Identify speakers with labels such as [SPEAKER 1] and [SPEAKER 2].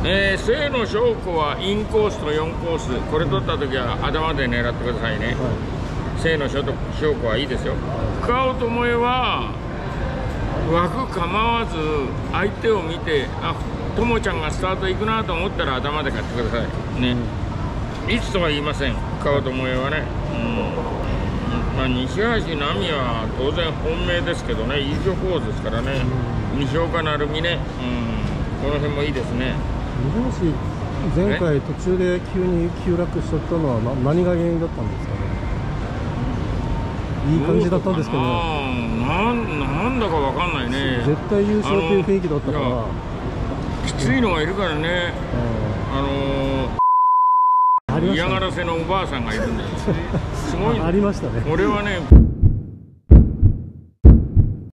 [SPEAKER 1] 清野翔子はインコースと4コース、これ取った時は頭で狙ってくださいね。清野翔子はいいですよ。深尾智恵は枠構わず相手を見て、あ、ともちゃんがスタート行くなと思ったら頭で買ってくださいね。いつとは言いません、深尾智恵はね。まあ、西橋奈美は当然本命ですけどね、優勝コースですからね。西岡成美ね、この辺もいいですね。
[SPEAKER 2] 西橋前回途中で急に急落しちゃったのは何が原因だったんですかね。いい感じだったんですけど、
[SPEAKER 1] なんだかわかんないね。
[SPEAKER 2] 絶対優勝っていう雰囲気だったから。
[SPEAKER 1] きついのがいるからね。嫌がらせのおばあさんがいるんだよ。すごい。
[SPEAKER 2] ありましたね。
[SPEAKER 1] 俺はね。